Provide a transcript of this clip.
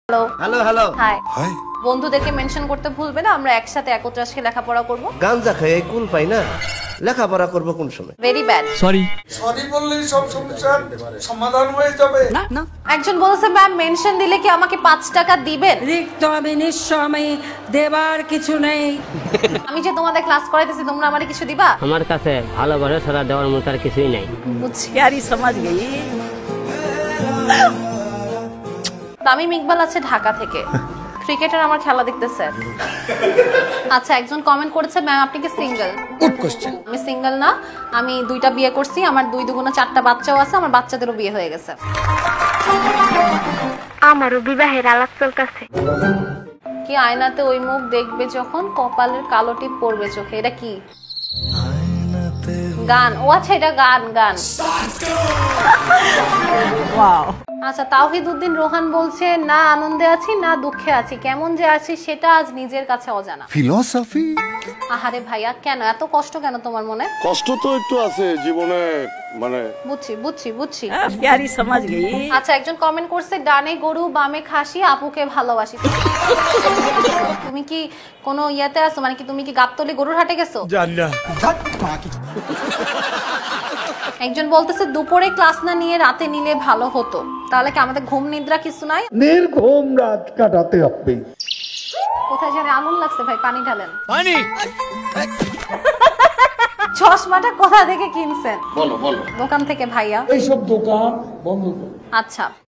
Hello hello hello hi hi বন্ধুদেরকে mention করতে ভুলবে না, আমরা একসাথে একত্রে আজকে লেখাপড়া করব। গাঞ্জা খেয়ে কুল পাই না, লেখাপড়া করবো কোন সময়? Very bad. সরি বললেই সব সমস্যার সমাধান হয়ে যাবে। একজন বলেছে ম্যাম মেনশন দিলে কি আমাকে 5 টাকা দিবেন? রিক্ত আমি নিঃস্ব, আমি দেবার কিছু নেই। আমি যে তোমাদের ক্লাস করাইতেছি তোমরা আমারে কিছু দিবা? আমার কাছে ভালোবাসা ছাড়া দেওয়ার মতো আর কিছুই নাই। বুঝছি। প্যারি সমাজ গেই। তামিম ইকবাল আছে ঢাকা থেকে, ক্রিকেটার আমার খেলা দেখতেছে। আচ্ছা, একজন কমেন্ট করেছে ম্যাম আপনি কি সিঙ্গেল? Good question. আমি সিঙ্গেল না, আমি 2টা বিয়ে করছি, আমার 2 দুগুণে 4টা বাচ্চাও আছে, আমার বাচ্চাদেরও বিয়ে হয়ে গেছে। আমারও বিবাহের আলাপ চলতেছে। কি আয়নাতে ওই মুখ দেখবে যখন কপালের কালো টিপ পড়বে চোখে, এটা কি গান? ও আচ্ছা, এটা গান গান। আচ্ছা, তাওহিদ উদ্দিন রোহান বলছে না আনন্দে আছি না দুঃখে আছি, কেমন যে আছি সেটা আজ নিজের কাছে অজানা। ফিলোসফি। আহারে ভাইয়া, কেন এত কষ্ট কেন তোমার মনে? কষ্ট তো একটু আছে জীবনে, মানে বুঝছি বুঝছি বুঝছি। প্যারি সমাজ গেই। আচ্ছা, একজন কমেন্ট করছে ডানে গরু বামে খাসি, আপুকে ভালোবাসি। তুমি কি কোনো ইয়াতে আছো, মানে কি তুমি কি গাবতলী গরুর হাটে গেছো? একজন বলতেছে দুপুরে ক্লাস না নিয়ে রাতে নিলে ভালো হতো, তাহলে কি আমাদের ঘুম নিদ্রা কিছু নাই? নির্ঘুম রাত কাটাতে হবে। কোথায় জানি আগুন লাগছে ভাই, পানি ঢালেন। চশমাটা কোথা থেকে কিনছেন? বলো বলো। দোকান থেকে ভাইয়া। এইসব দোকান বন্ধ করো। আচ্ছা,